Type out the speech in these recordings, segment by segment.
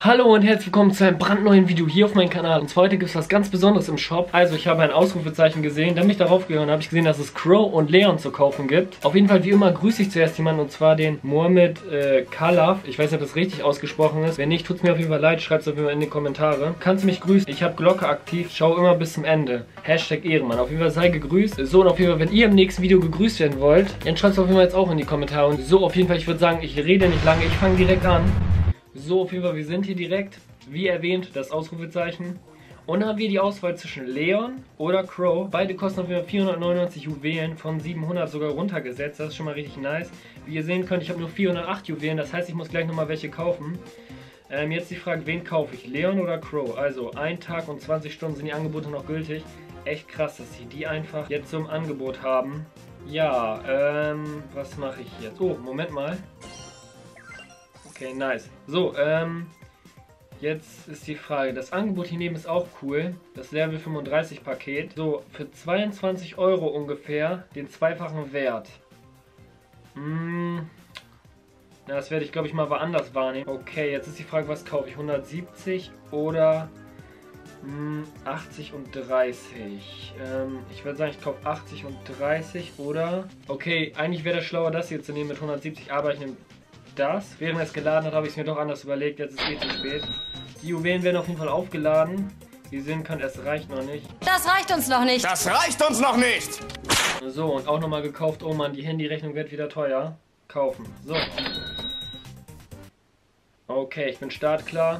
Hallo und herzlich willkommen zu einem brandneuen Video hier auf meinem Kanal. Und zwar heute gibt es was ganz Besonderes im Shop. Also ich habe ein Ausrufezeichen gesehen, dann bin ich darauf gegangen und habe ich gesehen, dass es Crow und Leon zu kaufen gibt. Auf jeden Fall wie immer grüße ich zuerst jemanden und zwar den Mohamed Khalaf. Ich weiß nicht, ob das richtig ausgesprochen ist. Wenn nicht, tut es mir auf jeden Fall leid, schreibt es auf jeden Fall in die Kommentare. Kannst du mich grüßen? Ich habe Glocke aktiv, schau immer bis zum Ende. Hashtag Ehrenmann. Auf jeden Fall sei gegrüßt. So und auf jeden Fall, wenn ihr im nächsten Video gegrüßt werden wollt, dann schreibt es auf jeden Fall jetzt auch in die Kommentare. Und so auf jeden Fall, ich würde sagen, ich rede nicht lange, ich fange direkt an. So, auf jeden Fall, wir sind hier direkt. Wie erwähnt, das Ausrufezeichen. Und dann haben wir die Auswahl zwischen Leon oder Crow. Beide kosten auf jeden Fall 499 Juwelen, von 700 sogar runtergesetzt. Das ist schon mal richtig nice. Wie ihr sehen könnt, ich habe nur 408 Juwelen, das heißt, ich muss gleich nochmal welche kaufen. Jetzt die Frage, wen kaufe ich? Leon oder Crow? Also, 1 Tag und 20 Stunden sind die Angebote noch gültig. Echt krass, dass sie die einfach jetzt zum Angebot haben. Ja, was mache ich jetzt? Oh, Moment mal. Okay, nice. So, jetzt ist die Frage, das Angebot hier neben ist auch cool, das Level 35 Paket. So, für 22 Euro ungefähr den zweifachen Wert. Na, das werde ich glaube ich mal woanders wahrnehmen. Okay, jetzt ist die Frage, was kaufe ich? 170 oder 80 und 30. Ich würde sagen, ich kaufe 80 und 30 oder... Okay, eigentlich wäre das schlauer, das hier zu nehmen mit 170, aber ich nehme das. Während es geladen hat, habe ich es mir doch anders überlegt. Jetzt ist es zu spät. Die Juwelen werden auf jeden Fall aufgeladen. Wie ihr sehen könnt, es reicht noch nicht. Das reicht uns noch nicht. Das reicht uns noch nicht. So, und auch nochmal gekauft. Oh Mann, die Handyrechnung wird wieder teuer. Kaufen. So. Okay, ich bin startklar.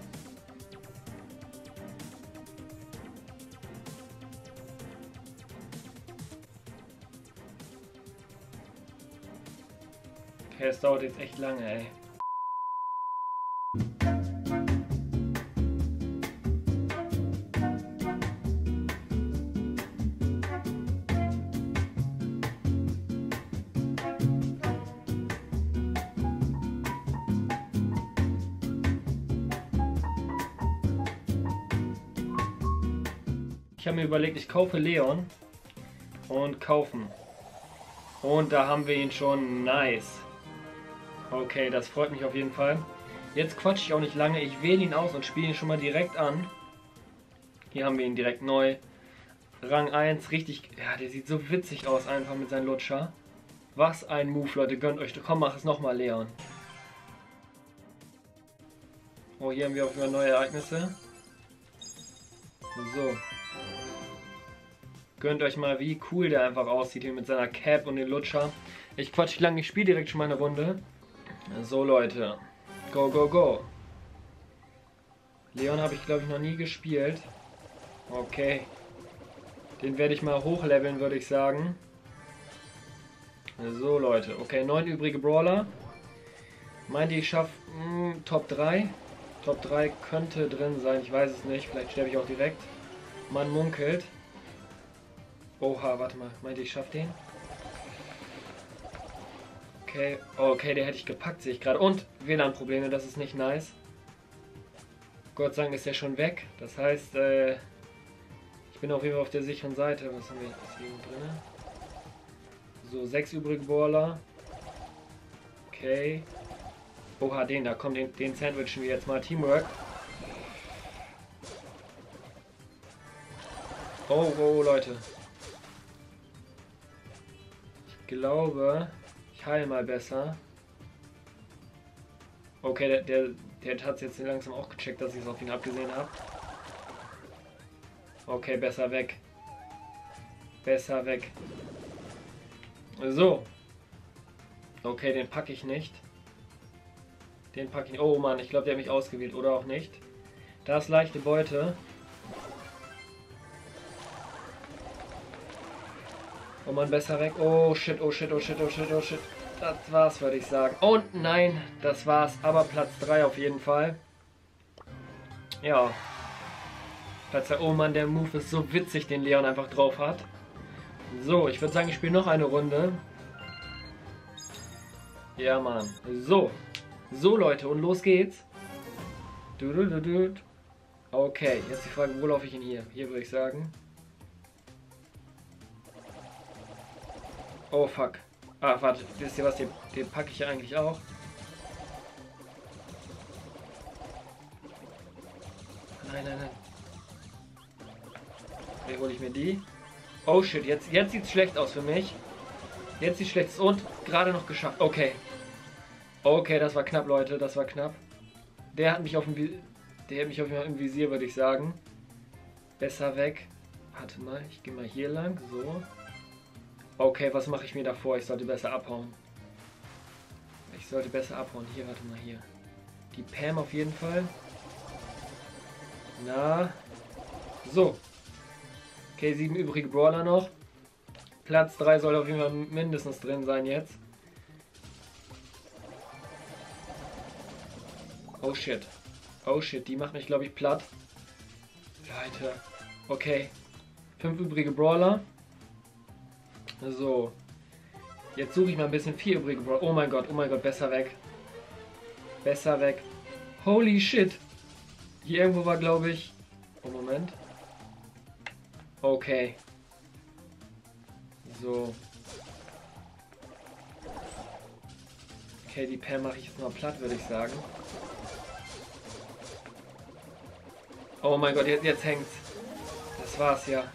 Okay, es dauert jetzt echt lange, ey. Ich habe mir überlegt, ich kaufe Leon und kaufen. Und da haben wir ihn schon. Nice. Okay, das freut mich auf jeden Fall. Jetzt quatsche ich auch nicht lange. Ich wähle ihn aus und spiele ihn schon mal direkt an. Hier haben wir ihn direkt neu. Rang 1, richtig... Ja, der sieht so witzig aus einfach mit seinem Lutscher. Was ein Move, Leute. Gönnt euch. Komm, mach es nochmal, Leon. Oh, hier haben wir auch wieder neue Ereignisse. So. Gönnt euch mal, wie cool der einfach aussieht hier mit seiner Cap und dem Lutscher. Ich quatsch nicht lange, ich spiele direkt schon mal eine Runde. So Leute, go, go, go. Leon habe ich glaube ich noch nie gespielt. Okay. Den werde ich mal hochleveln, würde ich sagen. So Leute, okay, 9 übrige Brawler. Meint ihr, ich schaffe Top 3? Top 3 könnte drin sein, ich weiß es nicht. Vielleicht sterbe ich auch direkt. Man munkelt. Oha, warte mal. Meint ihr, ich schaff den? Okay. Okay, der hätte ich gepackt, sehe ich gerade. Und WLAN-Probleme, das ist nicht nice. Gott sei Dank ist der schon weg. Das heißt, ich bin auf jeden Fall auf der sicheren Seite. Was haben wir jetzt hier drin? So, 6 übrige Brawler. Okay. Oha, den da. Komm, den sandwichen wir jetzt mal. Teamwork. Oh, oh, Leute. Ich glaube, ich heile mal besser. Okay, der hat es jetzt langsam auch gecheckt, dass ich es auf ihn abgesehen habe. Okay, besser weg. Besser weg. So. Okay, den packe ich nicht. Den packe ich nicht. Oh Mann, ich glaube, der hat mich ausgewählt. Oder auch nicht. Da ist leichte Beute. Oh Mann, besser weg. Oh shit, oh shit, oh shit, oh shit, oh shit. Das war's, würde ich sagen. Und nein, das war's. Aber Platz 3 auf jeden Fall. Ja. Platz 3. Oh Mann, der Move ist so witzig, den Leon einfach drauf hat. So, ich würde sagen, ich spiele noch eine Runde. Ja, Mann. So. So, Leute, und los geht's. Okay, jetzt die Frage, wo laufe ich hin hier? Hier würde ich sagen. Oh fuck. Ah, warte, wisst ihr was, den packe ich ja eigentlich auch. Nein, nein, nein. Wie hole ich mir die? Oh shit, jetzt sieht es schlecht aus für mich. Jetzt sieht es schlecht aus und gerade noch geschafft. Okay. Okay, das war knapp, Leute. Das war knapp. Der hat mich auf dem im Visier, würde ich sagen. Besser weg. Warte mal, ich gehe mal hier lang. So. Okay, was mache ich mir davor? Ich sollte besser abhauen. Ich sollte besser abhauen. Hier, warte mal, hier. Die Pam auf jeden Fall. Na. So. Okay, 7 übrige Brawler noch. Platz 3 soll auf jeden Fall mindestens drin sein jetzt. Oh shit. Oh shit, die macht mich, glaube ich, platt. Leute. Okay. 5 übrige Brawler. So. Jetzt suche ich mal ein bisschen 4 übrige Brawler. Oh mein Gott, besser weg. Besser weg. Holy shit. Hier irgendwo war, glaube ich... Oh, Moment. Okay. So. Okay, die Pam mache ich jetzt mal platt, würde ich sagen. Oh mein Gott, jetzt hängt's. Das war's ja.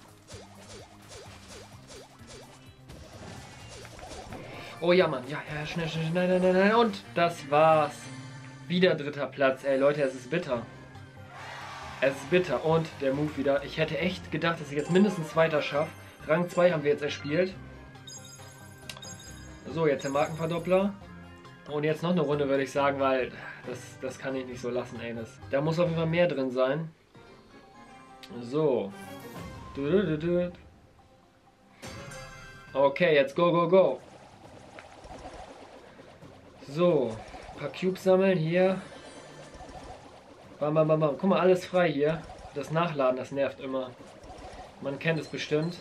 Oh ja, Mann. Ja, schnell. Nein. Und das war's. Wieder 3. Platz. Ey, Leute, es ist bitter. Es ist bitter. Und der Move wieder. Ich hätte echt gedacht, dass ich jetzt mindestens 2. schaffe. Rang 2 haben wir jetzt erspielt. So, jetzt der Markenverdoppler. Und jetzt noch eine Runde, würde ich sagen, weil das kann ich nicht so lassen, ey. Da muss auf jeden Fall mehr drin sein. So. Okay, jetzt go. So. Ein paar Cubes sammeln hier. Bam. Guck mal, alles frei hier. Das Nachladen, das nervt immer. Man kennt es bestimmt.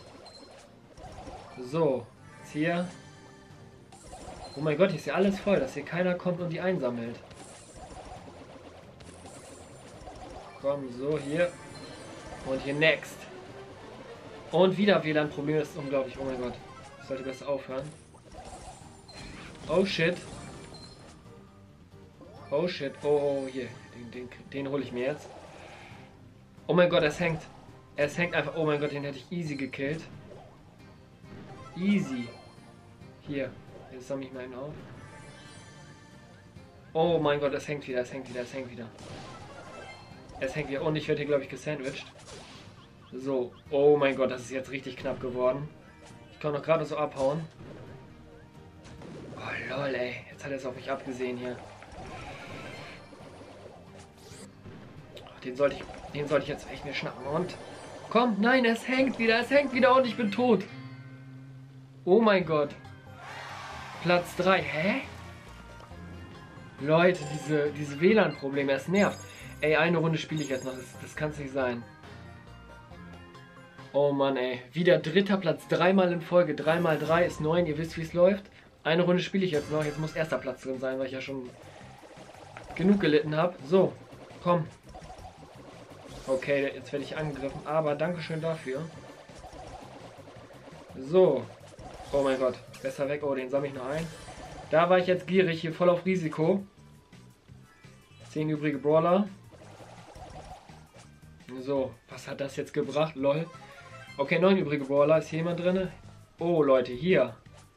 So. Jetzt hier. Oh mein Gott, hier ist ja alles voll, dass hier keiner kommt und die einsammelt. Komm, so, hier. Und hier next. Und wieder WLAN-Problem, das ist unglaublich. Oh mein Gott. Ich sollte besser aufhören. Oh shit. Oh shit. Oh, hier. Den hole ich mir jetzt. Oh mein Gott, es hängt. Es hängt einfach. Oh mein Gott, den hätte ich easy gekillt. Easy. Hier. Jetzt sammle ich mal einen auf. Oh mein Gott, es hängt wieder. Es hängt wieder. Und ich werde hier, glaube ich, gesandwiched. So. Oh mein Gott, das ist jetzt richtig knapp geworden. Ich kann noch gerade so abhauen. Oh lol, ey. Jetzt hat er es auf mich abgesehen hier. Den sollte ich jetzt echt mir schnappen. Und komm, nein, es hängt wieder und ich bin tot. Oh mein Gott. Platz 3. Hä? Leute, diese WLAN-Probleme, es nervt. Ey, eine Runde spiele ich jetzt noch. Das kann es nicht sein. Oh Mann, ey. Wieder 3. Platz, 3-mal in Folge. 3 mal 3 ist 9. Ihr wisst, wie es läuft. Eine Runde spiele ich jetzt noch. Jetzt muss 1. Platz drin sein, weil ich ja schon genug gelitten habe. So, komm. Okay, jetzt werde ich angegriffen. Aber Dankeschön dafür. So. Oh mein Gott. Besser weg. Oh, den sammle ich noch ein. Da war ich jetzt gierig. Hier voll auf Risiko. 10 übrige Brawler. So. Was hat das jetzt gebracht? Lol. Okay, 9 übrige Brawler. Ist hier jemand drin? Oh, Leute. Hier.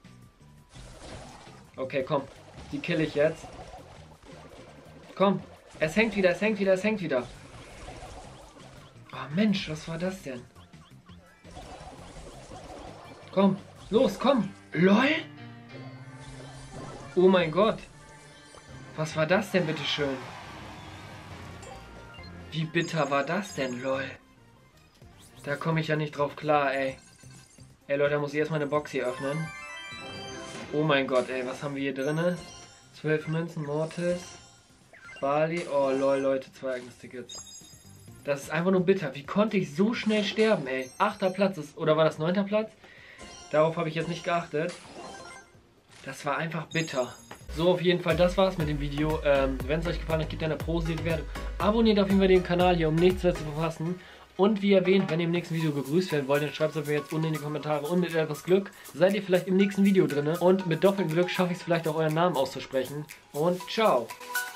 Okay, komm. Die kill ich jetzt. Komm. Es hängt wieder. Oh Mensch, was war das denn? Komm. Los, komm. LOL. Oh mein Gott. Was war das denn, bitteschön? Wie bitter war das denn, lol? Da komme ich ja nicht drauf klar, ey. Ey, Leute, da muss ich erstmal eine Box hier öffnen. Oh mein Gott, ey, was haben wir hier drinne? 12 Münzen, Mortis, Bali. Oh, lol, Leute, 2 Ereignistickets. Das ist einfach nur bitter. Wie konnte ich so schnell sterben, ey? 8. Platz ist, oder war das 9. Platz? Darauf habe ich jetzt nicht geachtet. Das war einfach bitter. So, auf jeden Fall, das war's mit dem Video. Wenn es euch gefallen hat, gebt eine positive Bewertung. Abonniert auf jeden Fall den Kanal hier, um nichts mehr zu verpassen. Und wie erwähnt, wenn ihr im nächsten Video gegrüßt werden wollt, dann schreibt es mir jetzt unten in die Kommentare. Und mit etwas Glück seid ihr vielleicht im nächsten Video drin. Und mit doppeltem Glück schaffe ich es vielleicht auch, euren Namen auszusprechen. Und ciao!